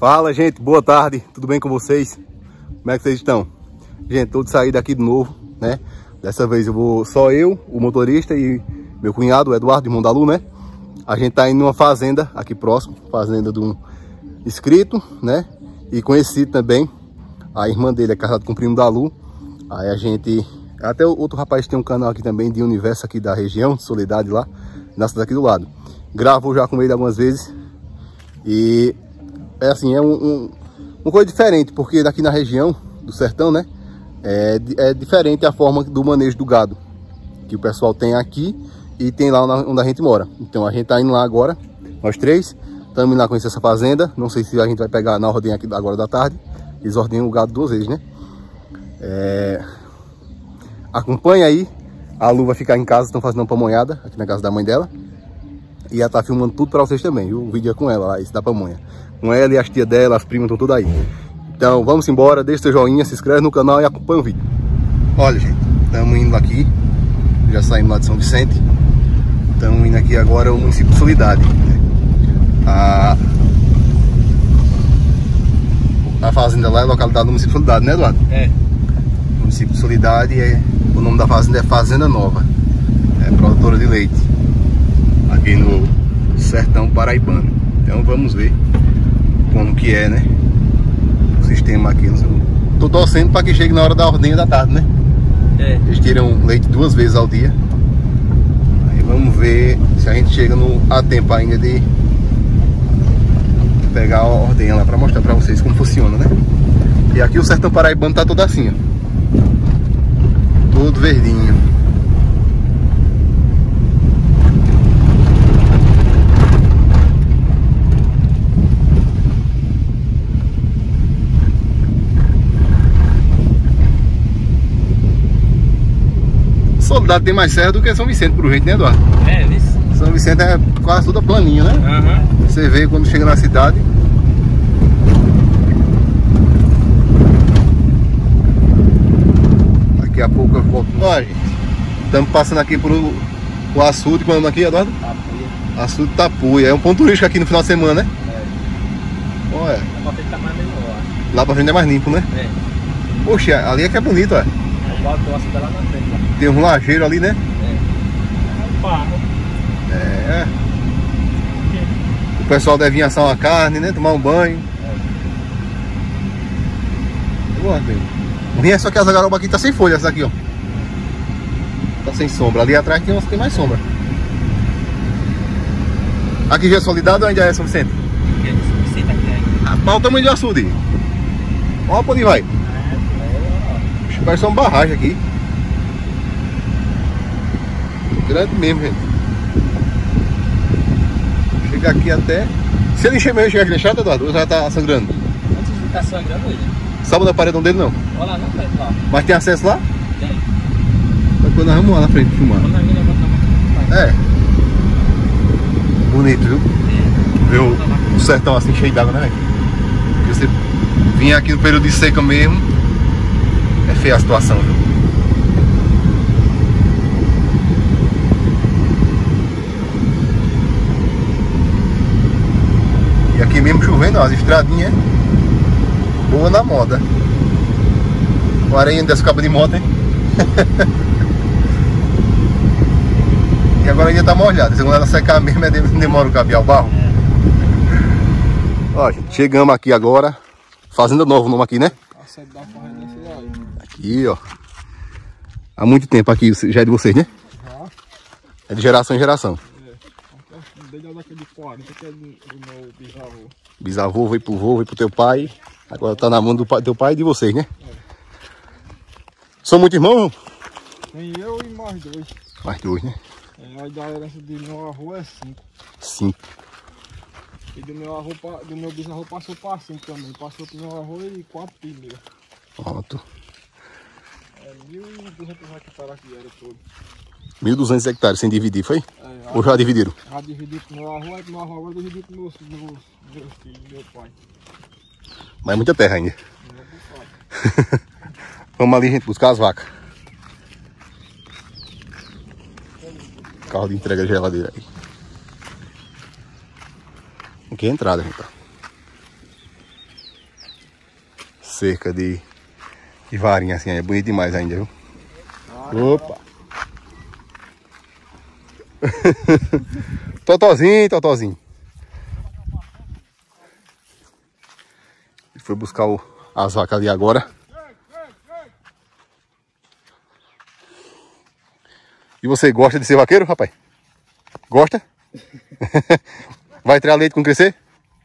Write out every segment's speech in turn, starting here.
Fala, gente, boa tarde, tudo bem com vocês? Como é que vocês estão? Gente, tô de saída aqui de novo, né? Dessa vez só eu, o motorista e meu cunhado, o Eduardo, irmão da Lu, né? A gente tá indo numa fazenda aqui próximo, fazenda de um inscrito, né? E conhecido também, a irmã dele é casada com o primo da Lu. Aí a gente, até outro rapaz tem um canal aqui também de universo aqui da região, de Soledade lá, na cidade aqui do lado. Gravou já com ele algumas vezes e é assim, é uma coisa diferente, porque daqui na região do sertão, né? É diferente a forma do manejo do gado que o pessoal tem aqui e tem lá onde a gente mora. Então a gente tá indo lá agora, nós três, estamos indo lá conhecer essa fazenda. Não sei se a gente vai pegar na ordem aqui agora da tarde. Eles ordenham o gado 2 vezes, né? Acompanha aí. A Lu vai ficar em casa, estão fazendo uma pamonhada aqui na casa da mãe dela. E ela tá filmando tudo para vocês também, viu? O vídeo é com ela lá, esse da pamonha. Com ela e as tias dela, as primas estão todas aí. Então vamos embora, deixa seu joinha, se inscreve no canal e acompanha o vídeo. Olha, gente, estamos indo aqui. Já saímos lá de São Vicente. Estamos indo aqui agora ao município de Soledade, né? A fazenda lá é localidade do município de Soledade, né, Eduardo? É. O município de Soledade, o nome da fazenda é Fazenda Nova. É produtora de leite aqui no sertão paraibano. Então vamos ver como que é, né, o sistema aqui. Tô torcendo para que chegue na hora da ordenha da tarde, né? Eles tiram leite 2 vezes ao dia. Aí vamos ver se a gente chega a tempo ainda de pegar a ordenha lá para mostrar para vocês como funciona, né? E aqui o sertão paraibano tá todo assim, ó, todo verdinho. Soledade tem mais serra do que São Vicente, pro jeito, né, Eduardo? É, isso. São Vicente é quase toda planinha, né? Uhum. Você vê quando chega na cidade. Daqui a pouco eu volto. Olha, gente, estamos passando aqui por o açude, qual é o nome aqui, Eduardo? Tapuia. Açude Tapuia. É um ponto turístico aqui no final de semana, né? É. Olha. Lá pra frente tá mais limpo, ó. Lá pra frente é mais limpo, né? É. Poxa, ali é que é bonito, ó. Lá na frente, lá. Tem um lajeiro ali, né? É um barro. É. O pessoal deve vir assar uma carne, né? Tomar um banho. O ruim é só que as garoba aqui tá sem folha, essa aqui, ó. Tá sem sombra. Ali atrás tem umas que tem mais sombra. Aqui já é Soledade ou ainda é São Vicente? Aqui é São Vicente, aqui é. Olha o tamanho do açude. Olha pra onde vai. Parece uma barragem aqui. Grande mesmo, gente. Chega aqui até. Se ele encher mesmo, chega aqui deixado, Eduardo? Ou já tá sangrando? Antes de estar sangrando ele. Sabe da paredão dele não? Olha lá, não tem lá. Mas tem acesso lá? Tem. Depois nós vamos lá na frente filmar. É. Bonito, viu? É. Ver o sertão assim cheio d'água, né, velho? Porque você vinha aqui no período de seca mesmo. É feia a situação, viu? E aqui mesmo chovendo, ó, as estradinhas boa na moda. O areia desse cabo de moto, hein? E agora ainda tá molhada. Quando ela secar mesmo, demora o cabear o barro. Ó, gente, chegamos aqui agora. Fazenda Nova o nome aqui, né? Aqui, ó. Há muito tempo aqui, já é de vocês, né? Já. É de geração em geração. Desde a década de 40, que é do meu bisavô. Bisavô veio pro vô, veio pro teu pai. Agora tá na mão do teu pai e de vocês, né? É. São muitos irmãos? Tem eu e mais 2. Mais 2, né? A da herança do meu avô é 5. 5. E do meu bisavô passou para 5 também. Passou pro meu avô e 4 filhos. Pronto. 1.200 hectares aqui era todo. 1.200 hectares sem dividir, foi? Ou já dividiram? Já dividi pro meu avô, e pro meu avô agora dividi pro meus filhos, meu pai. Mas é muita terra ainda. Vamos ali, gente, buscar as vacas. Carro de entrega de geladeira aí. Aqui é a entrada, gente. cerca de varinha assim, é bonito demais ainda, viu? Opa! Totozinho, Totozinho. Ele foi buscar as vacas ali agora. E você gosta de ser vaqueiro, rapaz? Gosta? Vai tirar leite quando crescer?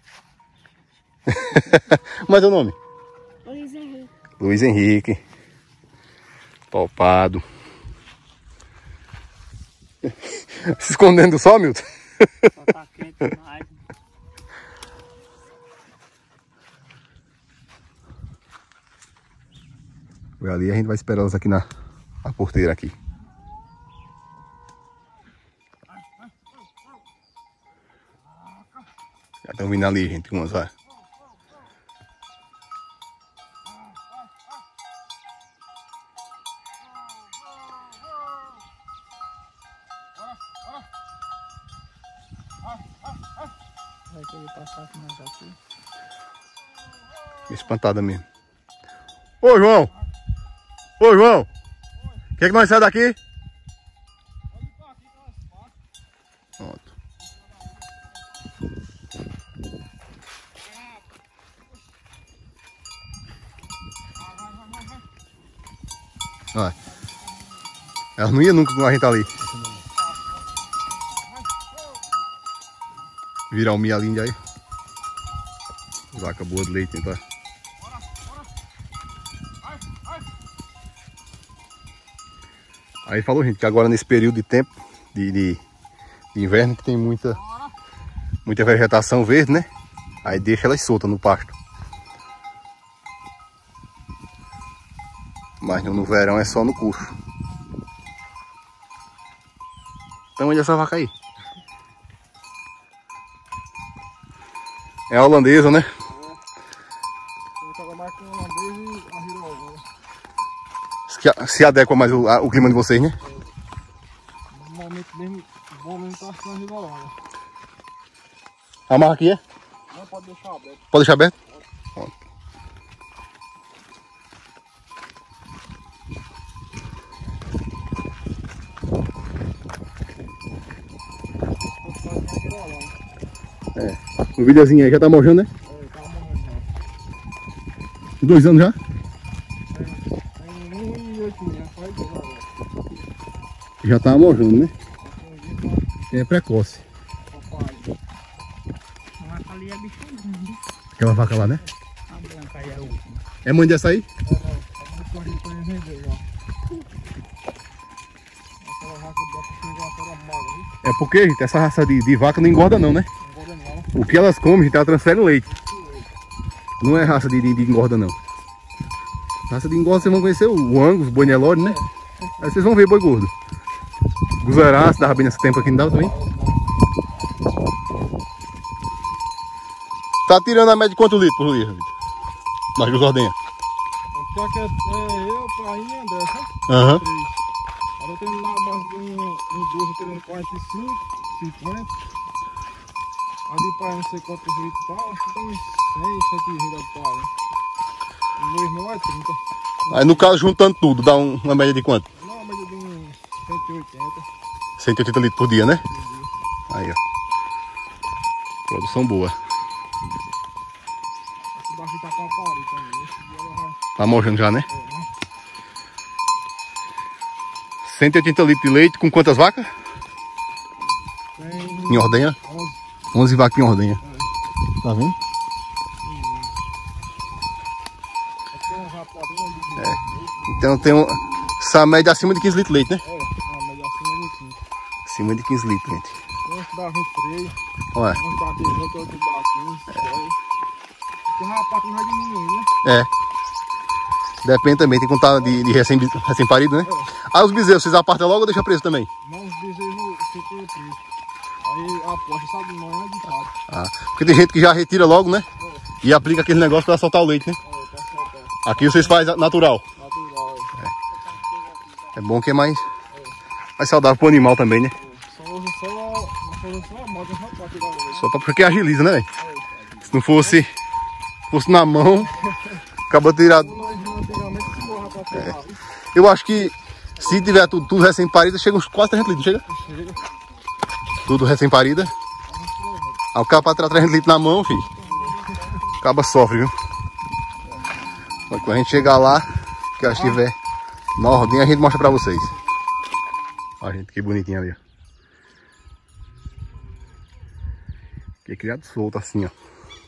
Mas é o nome? Luiz Henrique. Luiz Henrique. Topado. Se escondendo do sol, Milton? Só tá quente demais. Ali a gente vai esperar elas aqui na porteira aqui. Já estão vindo ali, gente, umas, vai. Vai querer passar com nós aqui. Espantada mesmo. Ô, João! Ô, João! Quer que nós saia daqui? Pronto. Olha. Elas não iam nunca com a gente ali. Virar o mialinho aí. Vaca boa de leite, então. Aí falou, gente, que agora nesse período de tempo de inverno que tem muita vegetação verde, né? Aí deixa elas soltas no pasto. Mas no verão é só no coxo. Então onde é essa vaca aí? É a holandesa, né? Se adequa mais o clima de vocês, né? Normalmente mesmo, bom mesmo tá ficando rigorosa. A marca aqui é? Não, pode deixar aberto. Pode deixar aberto? Pronto. É. O videozinho aí já tá mojando, né? É, tá morrendo já. 2 anos já? Tem 1 e 8 meses, faz 2 agora. Já tá mojando, né? É precoce. Papai. A vaca ali é bicho grande. Aquela vaca lá, né? A branca aí é a última. É mãe dessa aí? É, não. Tá muito corrido pra ele vender já. Aquela vaca dá pra pegar aquela magra, viu? É porque, gente, essa raça de vaca não engorda não, né? Não engorda não. O que elas comem, gente, ela transfere o leite. Não é raça de engorda não. Raça de engorda vocês vão conhecer o Angus, o Boi Nelore, né? Aí vocês vão ver boi gordo. Guzeraço, dava bem nesse tempo aqui, não dava também? Tá tirando a média de quanto litro por dia, Vitor? Nas duas ordenhas. O que é eu, Prainha e André, sabe? Aham. 3. Agora eu tenho na base de um 12, querendo 45, 50. Ali para não sei quantos litros e tal, acho que tem uns 100, 120 de pau, né? O meu irmão é 30. Aí no caso, juntando tudo, dá uma média de quanto? Não, uma média de uns 180 180 litros por dia, né? por dia. Aí, ó. Produção boa. Esse daqui tá com a parede também. Esse dia ela vai. Tá mojando já, né? É, né? 180 litros de leite com quantas vacas? Tem Em ordenha? 11. 11 vacas em ordenha. Tá vendo? Aqui tem um rapadinho ali. Então tem essa média acima de 15 litros de leite, né? É, uma média acima de 15. Acima de 15 litros, gente. Tem uns que dá 23, Olha, uns dá 18, outros dá 15, 10. Porque o rapato vai diminuindo, né? é. Depende também, tem que contar de recém-parido, né? É. Ah, os bezerros, vocês apartam logo ou deixam preso também? Não, os bezerros ficam presos. Aí a aposta sai de manhã e de tarde. Ah, porque tem gente que já retira logo, né? E aplica aquele negócio pra soltar o leite, né? É, pra soltar. Aqui vocês fazem natural. Natural, É bom que é mais saudável pro animal também, né? Só usa só a máquina só pra tirar o leite. Só porque agiliza, né, velho? É, Se não fosse na mão, Acabou de tirar. Antigamente se morra pra pegar. Eu acho que se tiver tudo recém-parida, chega uns quase 300 litros, chega? Chega. Tudo recém-parida. Aí o cara pra tirar 300 litros na mão, filho. Acaba sofre, viu? Mas quando a gente chegar lá, que eu estiver na ordem, a gente mostra pra vocês. Olha, gente, que bonitinho ali, ó. Que é criado solto assim, ó.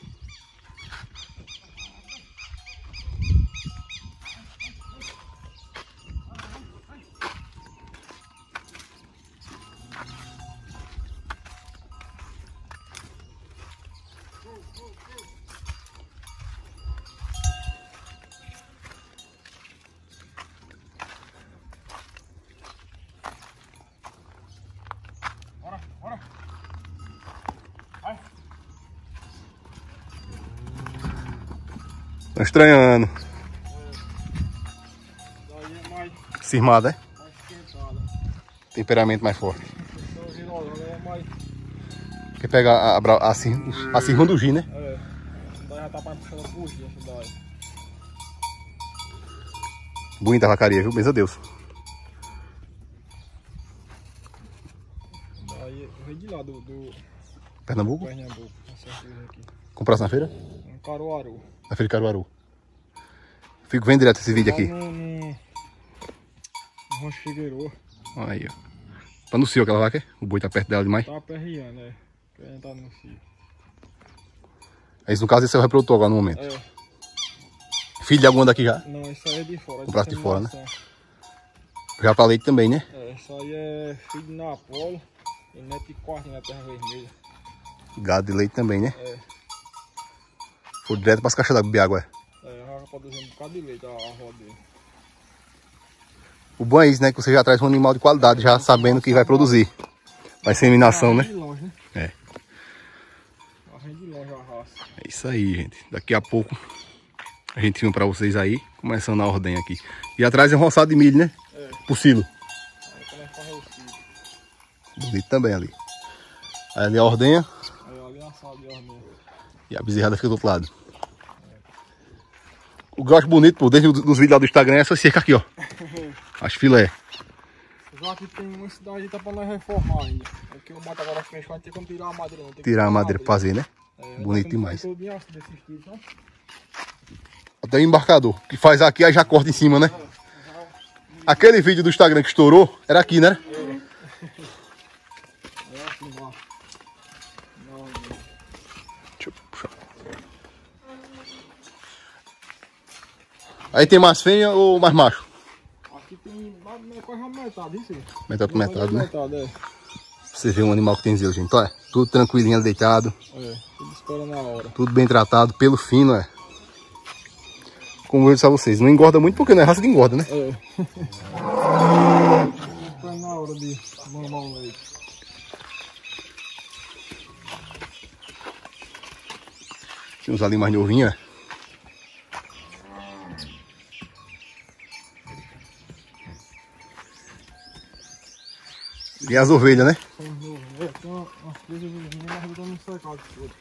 Tô estranhando. Daí é mais Cismada, é? esquentada. Temperamento mais forte. Então, girolando é mais. Quer pegar a cirrunda do G, né? É. Daí já tá pra puxando fugir essa daí. Bonita a vacaria, viu? Benza a Deus. Daí eu veio de lá do Pernambuco? Pernambuco. Essa coisa aqui. Comprasse na feira? Um Caruaru. Na feira de Caruaru. Fico vendo direto esse vídeo aqui. No Rancho Figueiredo. Aí, ó. Tá no cio aquela vaca, é? O boi tá perto dela demais. Tá aperreando, é. Querendo tá no cio. Aí, no caso, esse é o reprodutor agora no momento. É. Filho de alguma daqui já? Não, isso aí é de fora. Comprasse de fora, né? inseminação. Já pra leite também, né? É, isso aí é filho de Napolo e neto de quarto na Terra Vermelha. Gado de leite também, né? É. Foi direto pras caixas da beber água, é. É, já produzindo um bocado de leite a roda dele. O bom é isso, né? Que você já traz um animal de qualidade, já sabendo que vai produzir. Vai inseminação, né? De longe, né? É. Arrende de longe a raça. É isso aí, gente. Daqui a pouco a gente filma pra vocês aí, começando a ordem aqui. E atrás é um roçado de milho, né? É. Pro silo. Aí começa a fazer o filho. Bonito também ali. Aí ali a ordenha Aí ali é a sala de ordenha. e a bezerrada fica do outro lado. O que eu acho bonito, pô, desde os vídeos lá do Instagram, é essa cerca aqui, ó. As filé. Já que tem uma cidade tá pra nós reformar ainda. Aqui eu mato agora frente, vai ter como tirar a madeira. Não tem Tirar a madeira pra fazer, né? É, Bonito tá demais. todo dia assim, desse estilo, sabe? Até o embarcador, que faz aqui, aí já corta em cima, né? Aquele vídeo do Instagram que estourou, era aqui, né? É assim, ó. Não, Deixa eu puxar. Aí tem mais fêmea ou mais macho? aqui tem quase a metade, isso aí. Metade por metade, né? Metade, é. Você vê um animal que tem zelo, gente. Olha, tudo tranquilinho, deitado. É, tudo esperando a hora. Tudo bem tratado, pelo fino, é. Como eu disse a vocês, não engorda muito porque não é raça que engorda, né? É. Esperando a hora de mamar o leite. Tem uns ali mais novinhos, é. E as ovelhas, né? São os novos, né? Tem umas três ovelhinhas, mas eu tô no cercado todo.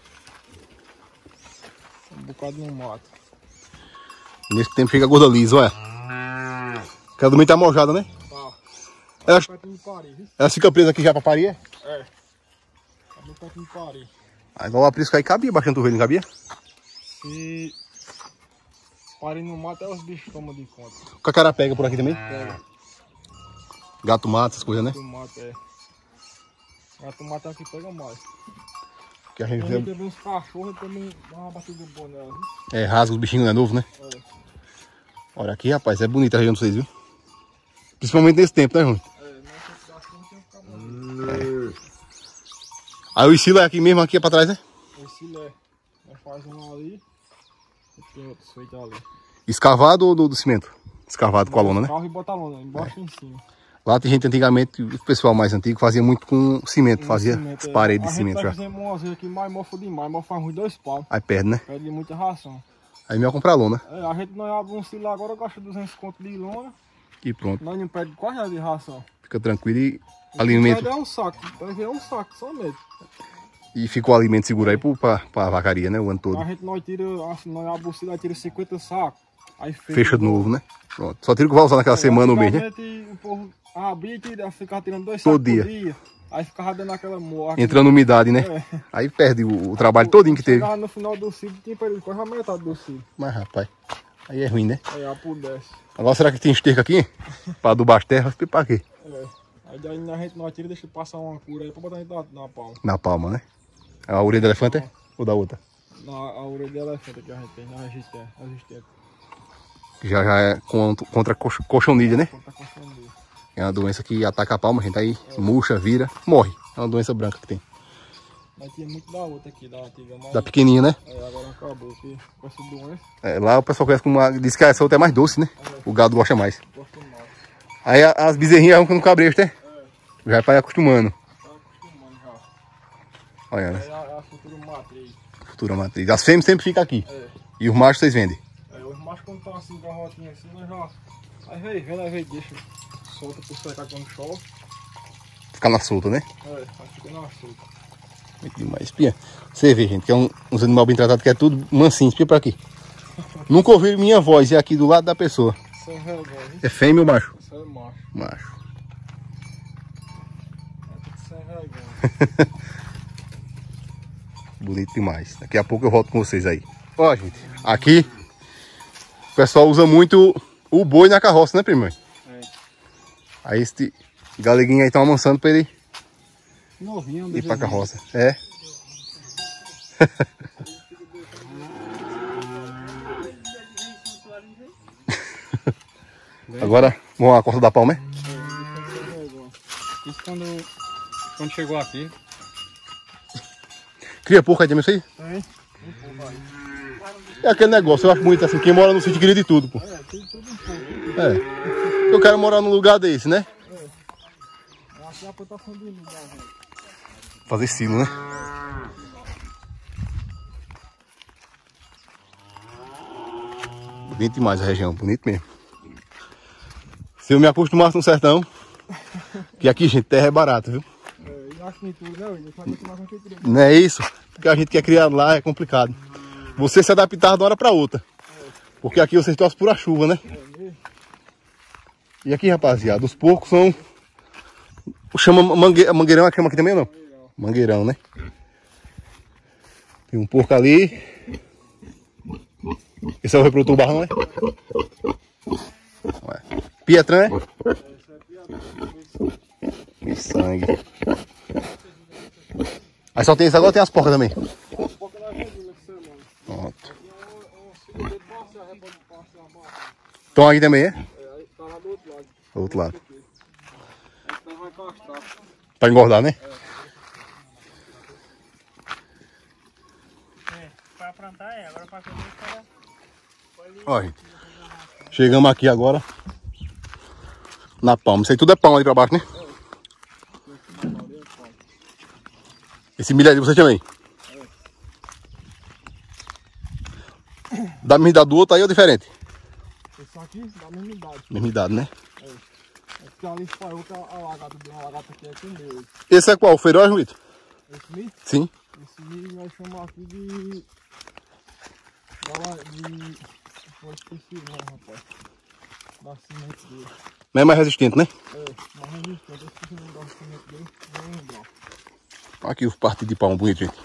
Um bocado no mato. Nesse tempo chega a gorda lisa, olha. Aquela também tá mojada, né? Tá. Elas, Pertinho de Paris, viu? elas ficam presas aqui já pra parir, é? É. Tá bem pertinho de Paris. Aí igual a prisca aí cabia bastante ovelha, não cabia? Se Paris no mato, é os bichos tomam de conta. O cacará pega por aqui também? Pega. Gato mata, essas coisas, né? Do mato, é. Gato mato é o que pega mais. Que a gente Tem vê, também uns cachorros também dá uma batida boa nela, viu? é, rasga os bichinhos, não é novo, né? É. Olha aqui, rapaz, é bonita a região de vocês, viu? Principalmente nesse tempo, né, Rui? É, nessa cidade não tinha ficado bonito. Aí o estilo é aqui mesmo, aqui é pra trás, né? Esse lé. Nós faz um ali e tem outros feitos ali. Escavado ou do cimento? Escavado com a lona, né? Carro e bota a lona, embaixo e em cima. Lá tem gente antigamente, o pessoal mais antigo, fazia muito com cimento, fazia Cimento, as é. paredes de cimento A já. gente tá fazendo umas aqui mais mofa demais, mas faz uns 2 pau. Aí perde, né? Perde muita ração. Aí melhor comprar lona. É, a gente não abre um silo agora, gasta 200 conto de lona. E pronto, Nós não perde quase nada de ração. fica tranquilo e alimento. É um saco, vai ver um saco somente. E fica o alimento seguro aí pra vacaria, né? O ano todo. A gente nós tira, assim, nós abre o silo, nós tira 50 sacos. Aí fecha de novo, né? Pronto. Só tira o que vai usar naquela semana ou mês, né? O povo abria e ficava tirando 2 Todo sacos dia. por dia. Aí ficava dando aquela morte. Entrando umidade, né? É. Aí perde o trabalho todinho que teve. Chegava no final do ciclo, tinha perdido quase a metade do ciclo. Mas, rapaz, aí é ruim, né? Aí apodrece. Agora, será que tem esterco aqui? Pra adubar as terras? Pra quê? É. Aí daí a gente não atira, deixa passar uma cura aí pra botar dentro na palma. Na palma, né? A orelha do elefante é? Ou da outra? A orelha de elefante que a gente tem, na resistente. Já é contra a cochonilha, né? Contra a cochonilha. É uma doença que ataca a palma, a gente aí murcha, vira, morre. É uma doença branca que tem. Mas tinha muito da outra aqui, da antiga. Mas, Da pequenininha, né? agora acabou aqui com essa doença. Lá o pessoal conhece como diz que essa outra é mais doce, né? O gado gosta mais. Gosto mais. Aí as bezerrinhas vão no cabresto, né? Já é pra ir acostumando. Tá acostumando já. Olha, né? Aí a futura matriz. Futura matriz. As fêmeas sempre ficam aqui. É. E os machos vocês vendem. Os machos quando estão assim, garrotinha assim, nós já... Aí vem vendo, aí vem deixa solta por secar quando chove. Ficar na solta, né? Aí fica na solta. Muito demais. Espia. Você vê, gente, que é uns animais bem tratados, que é tudo mansinho. Espia pra aqui. Nunca ouviram minha voz, é aqui do lado da pessoa. Isso é real, É fêmea ou macho? isso é macho. Macho. Isso é real. Bonito demais. Daqui a pouco eu volto com vocês aí. Ó, gente, aqui o pessoal usa muito o boi na carroça, né, primo? É. Aí este galeguinho aí tá amansando pra ele Novinho, ir pra carroça. É. Agora, vamos à Costa da Palma, né? Isso quando chegou aqui. Cria porco aí também, isso aí? Tem. É aquele negócio, eu acho bonito assim, quem mora no sítio cria de tudo, pô. Tem tudo um pouco. É. Eu quero morar num lugar desse, né? Aqui é a plantação de lugar, velho. Fazer silo, né? Bonito demais a região, bonito mesmo. Se eu me acostumasse no sertão, que aqui, gente, terra é barata, viu? E acho que tudo, né? Eu só acostumar com quem cria. Não é isso? Porque a gente que é criado lá é complicado. Você se adaptar de uma hora pra outra. Porque aqui vocês torcem por a chuva, né? E aqui, rapaziada, os porcos são... Chama mangueirão, chama aqui também ou não? Mangueirão, né? Tem um porco ali. Esse é o reprodutor barrão, né? Pietran, né? E sangue. Aí só tem esse agora, tem as porcas também. Pronto. Estão aqui também, é? Tá lá do outro lado. Do outro lado. Aí vai castrar. Pra engordar, né? Pra plantar agora pra comer cara. Ó, gente. Chegamos aqui agora na palma. Isso aí tudo é palma ali pra baixo, né? Esse milho ali você também? Da mesma idade do outro aí ou diferente? Esse aqui dá a mesma idade. Mesma idade, né? Porque ali espalhou que a lagarta deu uma lagarta aqui é comeu. Esse é qual? O feroz, Luito? Esse milho? Sim. Esse milho nós chamamos aqui de... Pô, esqueci não, rapaz. Da semente dele. Mas é mais resistente, né? Mais resistente. Eu esqueci o nome da semente dele. Não vou lembrar. Aqui o partido de palma bonito, gente.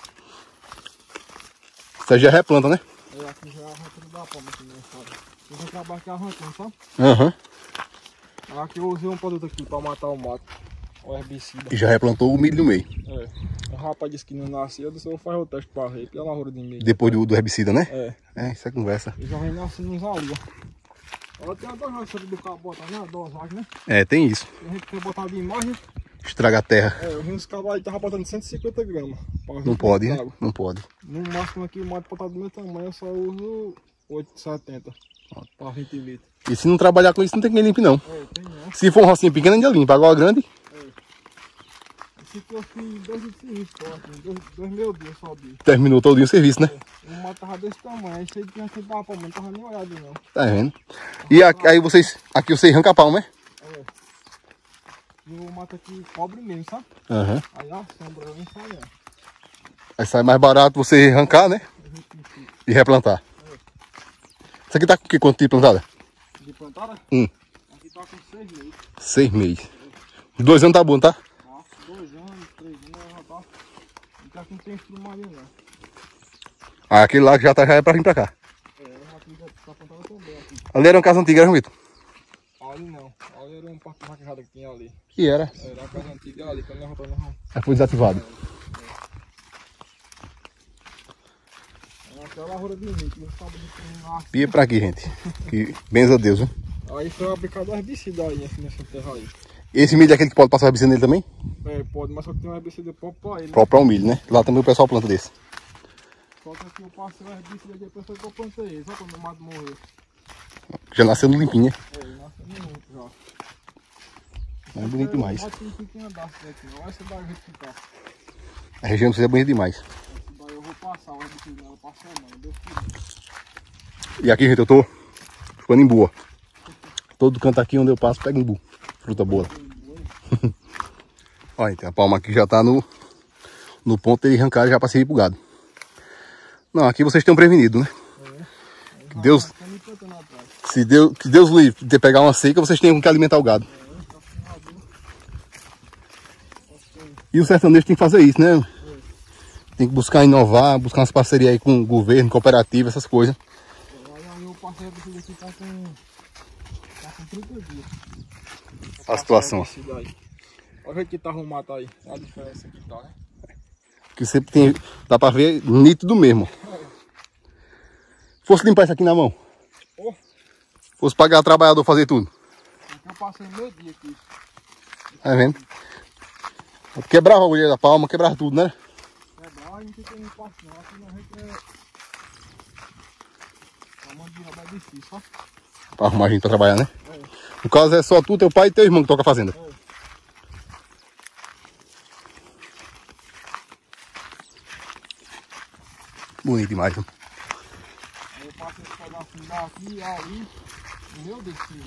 Isso aí já é replanta, né? Aqui já é a reta da palma aqui, né, sabe? Eu vou trabalhar aqui arrancando, sabe? Aham. Aqui eu usei um produto aqui pra matar o mato. O herbicida. E já replantou o milho no meio. O rapaz disse que não nasceu, eu disse eu vou fazer o teste pra ver, pela lavoura de milho. Depois do herbicida, né? É. Isso é conversa. E já vem nascendo uns ali, ó. Ela tem a dosagem do cabo botar, né? A dosagem, né? É, tem isso. E a gente quer botar de imagem. Estraga a terra. Eu vi uns cabos aí, tava botando 150 gramas. Não pode, né? Não pode. No máximo aqui, o mato botar do meu tamanho, eu só uso 8,70 para 20 litros. E se não trabalhar com isso, não tem quem limpe, não. Tem não. Se for um rocinho pequeno, ainda limpa. Agora grande, Esse aqui eu fiz 2 litros de risco, ó. 2 mil dias só de. terminou todinho o serviço, né? O mato tava desse tamanho, esse aí tinha que dar pra mim, não tava nem olhado não. Tá vendo? E aí vocês arrancam a palma, né? E o mato aqui cobre mesmo, sabe? Aham. Aí a sombra vem saindo. Aí sai mais barato você arrancar, né? E replantar. Isso aqui tá com que quanto de plantada? De plantada? Aqui tá com 6 meses. 6 meses. Os 2 anos tá bom, tá? Tá, 2 anos, 3 anos, já tá. Não tá com tempo de maria, não. Ah, aquele lá que já é pra vir pra cá. Aqui já tá plantado também aqui. Ali era uma casa antiga, era, Vitor? Ali não. Ali era um parque vaquejado que tinha ali. Que era? Era a casa antiga ali, quando nós voltamos na rua. Aí foi desativado. Aquela lavoura de milho, não sabe de que lá. Pia pra aqui, gente. Que benza a Deus, viu? Aí foi aplicado herbicida aí nessa terra aí. Esse milho é aquele que pode passar herbicida nele também? É, pode, mas só que tem um herbicida próprio pra ele. Próprio para o milho, né? Lá também o pessoal planta desse. Só que aqui eu passei o herbicida aqui, a pessoa que eu plantei ele, só quando o mato morreu. Já nasceu no limpinho, né? É, ele nasceu muito já. É bonito demais. Pode ter que andar aqui, olha essa daí o jeito que tá. A região precisa é bonita demais. Essa daí eu vou passar o herbicida nela, passar a mão, deu tudo. E aqui, gente, eu tô ficando em boa. Todo canto aqui onde eu passo, pega embu. Fruta boa. Olha, tem a palma aqui já tá no ponto de arrancar já pra servir pro gado. Não, aqui vocês estão prevenidos, né? Que Deus, que Deus livre de pegar uma seca, vocês têm que alimentar o gado. E o sertanejo tem que fazer isso, né? Tem que buscar inovar, buscar umas parcerias aí com o governo, cooperativa, essas coisas. Aí eu passei a herbicida aqui, tá com 30 dias. A situação. Olha o jeito que tá arrumado aí. Olha a diferença que tá, né? Que sempre tem, dá pra ver nítido mesmo. Fosse limpar isso aqui na mão. Oh. Fosse pagar trabalhador fazer tudo. Eu passei meio dia aqui. Tá vendo? Quebrava a agulha da palma, quebrava tudo, né? Quebrar, a gente tem um passo não. Aqui na gente é... A mão de obra é difícil, ó. Pra arrumar gente pra trabalhar, né? No caso é só tu, teu pai e teu irmão que toca a fazenda. Bonito demais, né? Aí eu passo esse pedacinho daqui e ali. Meu Deus do céu.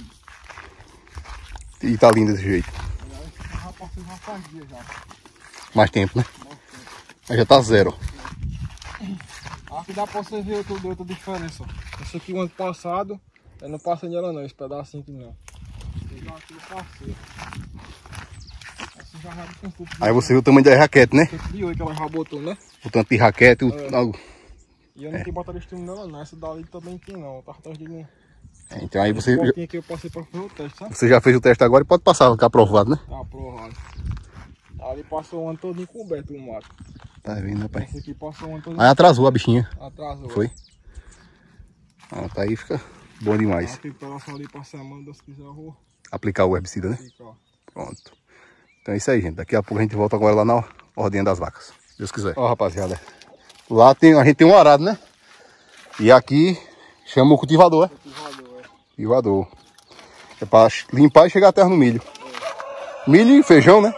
E tá lindo desse jeito. Aí já passei já faz dias já. Mais tempo, né? Aí já tá zero. Aqui dá pra você ver outra diferença. Esse aqui o ano passado, eu não passei nela não, esse pedacinho aqui não. Esse daqui eu passei. Esse já com tudo. Aí você viu o tamanho da raquete, né? Esse de 8 que ela já botou, né? O tanto de raquete, E eu não tinha botado estímulo nela não, essa dali também tem não. Tava atrás de mim. então aí você, Que eu passei pra fazer o teste, sabe? você já fez o teste agora e pode passar, ficar aprovado, né? Tá aprovado. Ali passou o ano todo coberto o mato. Tá vendo, rapaz? Esse aqui passou o ano todo. Aí atrasou a bichinha. Atrasou. Foi? Ah, tá aí, fica bom demais. A preparação ali pra semana, se quiser eu vou Aplicar o herbicida, né? ficar. Pronto. Então é isso aí, gente. Daqui a pouco a gente volta agora lá na ordem das vacas. Se Deus quiser. Ó, rapaziada. Lá a gente tem um arado, né? E aqui chama o cultivador, Cultivador. É pra limpar e chegar a terra no milho. Milho e feijão, né?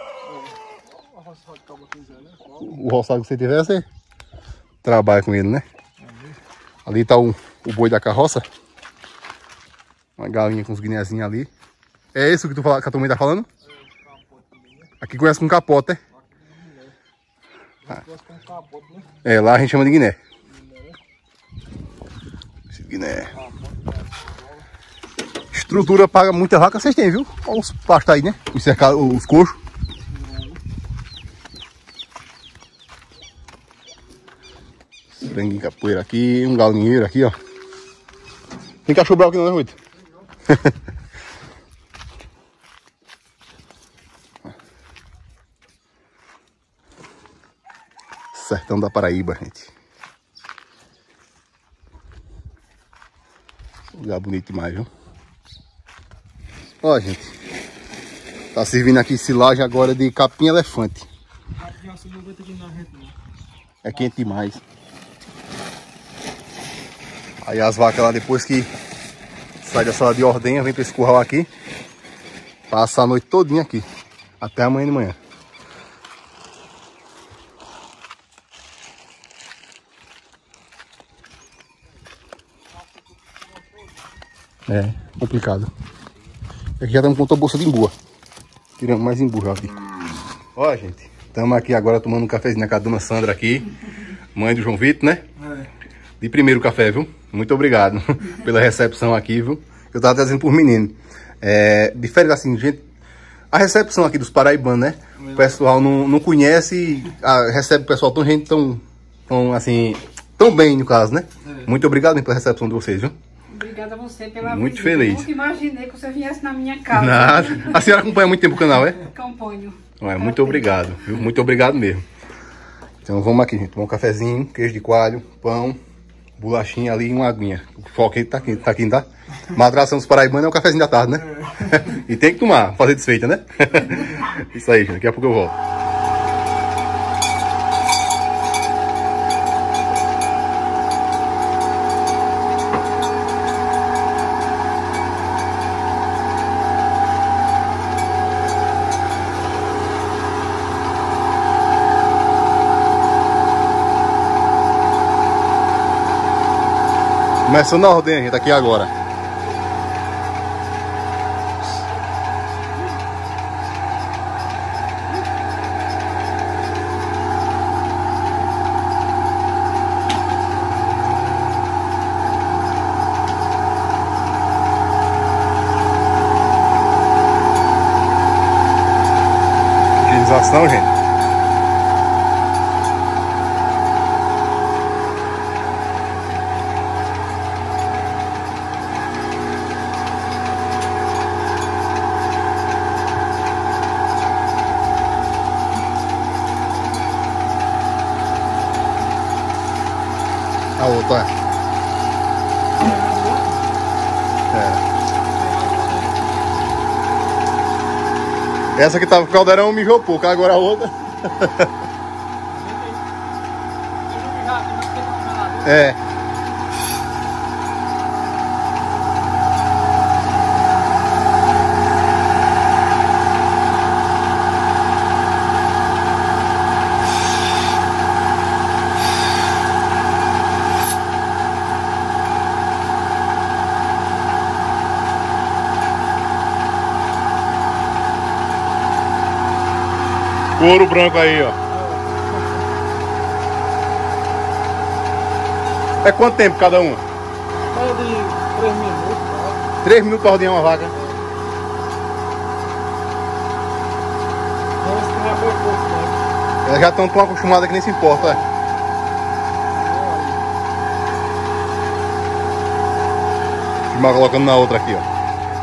O roçado que você tiver, você trabalha com ele, né? Ali tá o boi da carroça. Uma galinha com os guinézinhos ali. É esse que tu fala, que a tua mãe tá falando? Aqui conhece com capote, né? É, lá a gente chama de guiné. Esse guiné. Estrutura paga muita vaca, vocês têm, viu? Olha os pastos aí, né? Os cercados, os coxos. Franguinho capoeira aqui, um galinheiro aqui, ó. Tem cachorro bravo aqui não, né, Ruito? Sertão da Paraíba, gente. Lugar bonito demais, viu? Ó, gente. Tá servindo aqui silagem agora de capim elefante. É quente demais. Aí as vacas lá, depois que sai da sala de ordenha, vem pra esse curral aqui. Passa a noite todinha aqui. Até amanhã de manhã. É, complicado. Aqui já estamos com outra bolsa de embu. Tiramos mais embu já aqui. Ó, gente, estamos aqui agora tomando um cafezinho com a dona Sandra aqui. Mãe do João Vitor, né? É. De primeiro café, viu? muito obrigado pela recepção aqui, viu? Eu tava trazendo por menino. Diferente assim, gente, a recepção aqui dos paraibanos, né? O pessoal não conhece, recebe o pessoal tão assim, tão bem no caso, né? Muito obrigado pela recepção de vocês, viu? Obrigada a você pela Muito visita. feliz. Eu nunca imaginei que você viesse na minha casa. Nada. A senhora acompanha há muito tempo o canal, é? Acompanho. Muito obrigado, viu? Muito obrigado mesmo. Então vamos aqui, gente. Tomar um cafezinho, queijo de coalho, pão, bolachinha ali e uma aguinha. O foco aí tá aqui, tá? Uma atração dos paraibanos é um cafezinho da tarde, né? E tem que tomar, fazer desfeita, né? Isso aí, gente. Daqui a pouco eu volto. Começando a ordem, gente, aqui agora. Higienização, gente. A outra Essa que tava com o caldeirão mijou pouco, agora a outra. Couro branco aí, ó. É quanto tempo cada uma? É de 3 minutos, tá? 3 minutos pra ordenhar uma vaca. Vamos tirar bem pouco, né? Elas já estão tão acostumadas que nem se importa, Vai colocando na outra aqui, ó.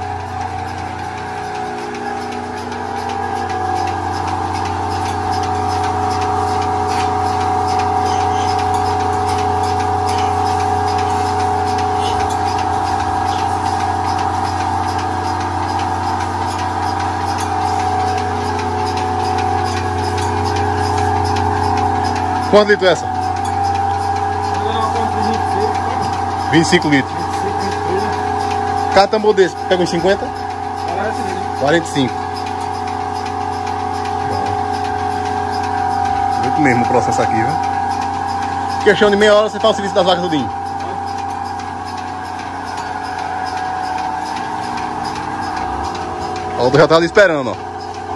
Quanto litro é essa? Agora uma conta de 25 litros. 25. Cada tambor desse, pega uns 50? 45. Muito mesmo o processo aqui, viu? Questão de meia hora você faz o serviço das vacas tudinho. A outra já tá ali esperando, ó.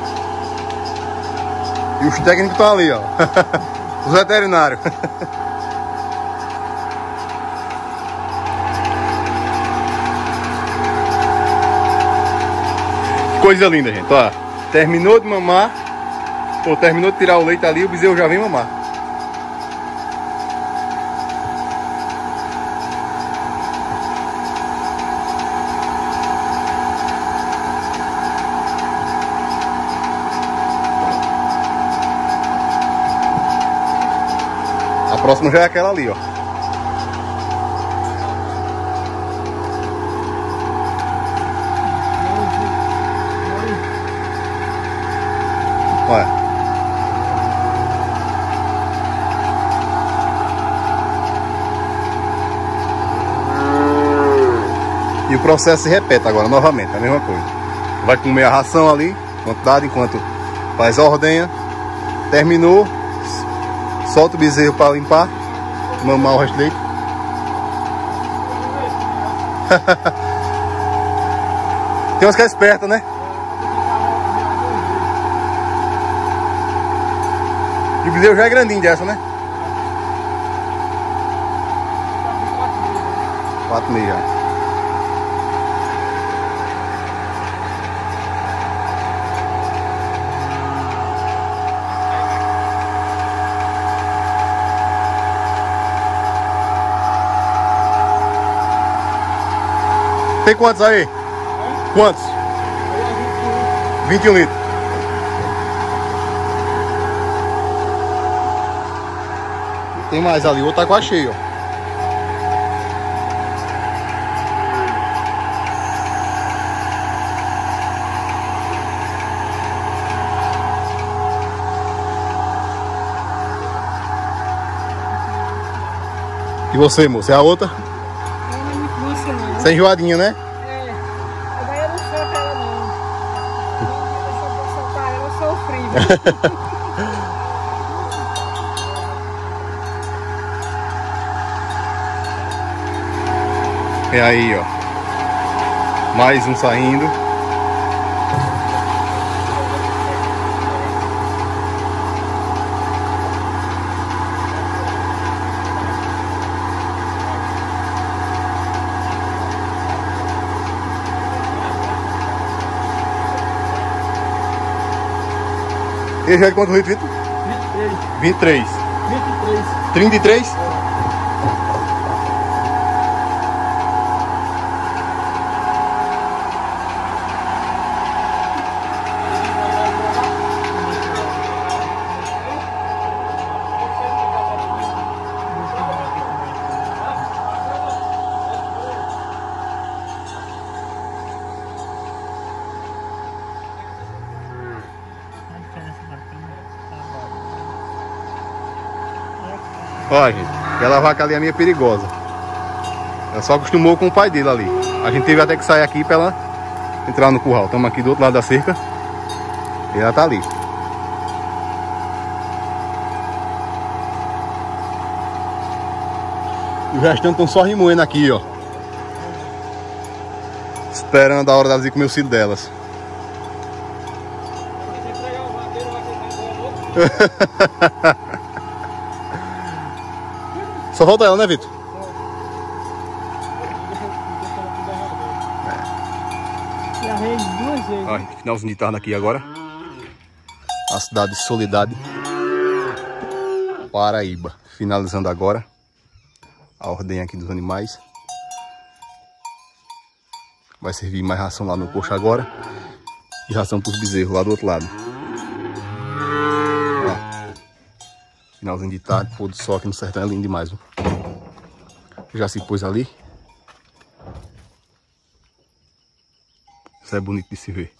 E os técnicos estão ali, ó. Os veterinários. Coisa linda, gente. Ó, terminou de mamar, ou terminou de tirar o leite ali, o bezerro já vem mamar. A próxima já é aquela ali, ó. Olha. E o processo se repete agora novamente, a mesma coisa. Vai comer a ração ali, quantidade, enquanto faz a ordenha. Terminou, solta o bezerro para limpar, mamar o resto do leite. Tem umas que é esperta, né? E o bezerro já é grandinho dessa, né? 4 meses já. Tem quantos aí? Quantos? 21 litros. Tem mais ali, o outro tá quase cheio, ó. E você, moça? É a outra? Ela não é muito moça, não. Você é enjoadinha, né? É. Daí eu não solto ela, não. Se eu for soltar ela, eu sou frio. É aí, ó. Mais um saindo. Esse é de quanto litro, Vitor? 23. 33? Ó, gente, aquela vaca ali é minha perigosa. Ela só acostumou com o pai dele ali. A gente teve até que sair aqui pra ela entrar no curral. Estamos aqui do outro lado da cerca. E ela tá ali. E o restante estão só remoendo aqui, ó. Esperando a hora delas ir comer o filho delas. Só falta ela, né, Vitor? E arrei 2 vezes. Olha, finalzinho de tarde aqui agora. A cidade de Soledade, Paraíba. Finalizando agora a ordem aqui dos animais. Vai servir mais ração lá no coxo agora. E ração para os bezerros lá do outro lado. Finalzinho de tarde, pôr do sol aqui no sertão é lindo demais, viu? Já se pôs ali. Isso é bonito de se ver.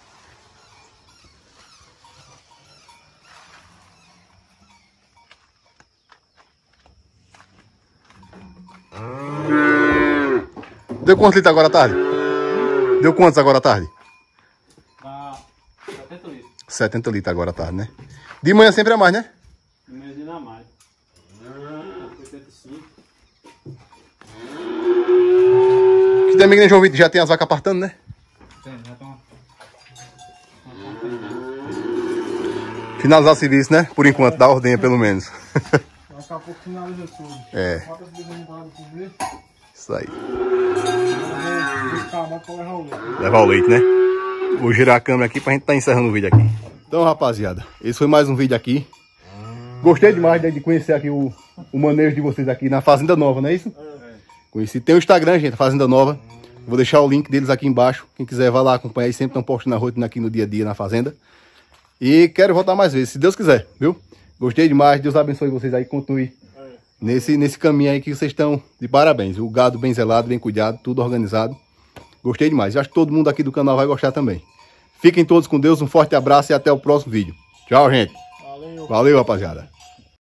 Deu quantos litros agora à tarde? Deu quantos agora à tarde? Dá 70 litros. 70 litros agora à tarde, né? De manhã sempre é mais, né? Imagina mais. 85. Que também que nem João Vitor já tem as vacas apartando, né? Tem, já estão. Finalizar o serviço, né? Por enquanto, dá ordenha pelo menos. Daqui a pouco finaliza tudo. É. Bota as beijinhas para comer. Isso aí. Buscar a moto para levar o leite. Levar o leite, né? Vou girar a câmera aqui pra gente tá encerrando o vídeo aqui. Então, rapaziada, esse foi mais um vídeo aqui. Gostei demais de conhecer aqui o manejo de vocês aqui na Fazenda Nova, não é isso? Conheci. Tem o Instagram, gente, Fazenda Nova. Vou deixar o link deles aqui embaixo. Quem quiser, vai lá acompanhar. Eles sempre estão postando a rotina aqui no dia a dia na fazenda. E quero voltar mais vezes, se Deus quiser, viu? Gostei demais. Deus abençoe vocês aí. Continue nesse caminho aí que vocês estão de parabéns. O gado bem zelado, bem cuidado, tudo organizado. Gostei demais. Eu acho que todo mundo aqui do canal vai gostar também. Fiquem todos com Deus. Um forte abraço e até o próximo vídeo. Tchau, gente. Valeu. Valeu, rapaziada.